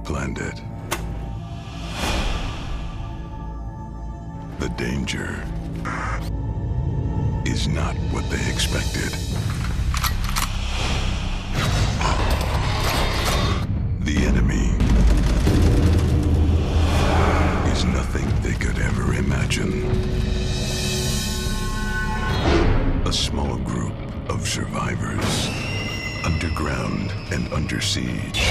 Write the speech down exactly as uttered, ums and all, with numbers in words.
planned it. The danger is not what they expected. The enemy is nothing they could ever imagine. A small group of survivors, underground and under siege.